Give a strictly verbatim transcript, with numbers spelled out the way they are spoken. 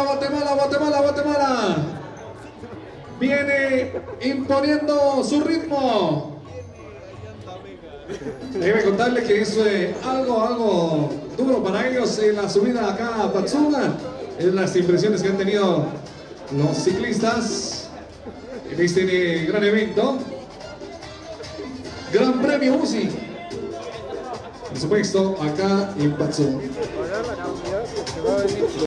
Guatemala, Guatemala, Guatemala. Viene imponiendo su ritmo. Debe contarle que es eh, algo, algo duro para ellos en la subida acá a Patzunga. Es las impresiones que han tenido los ciclistas en este gran evento. Gran Premio U C I. Por supuesto, acá en Patzunga.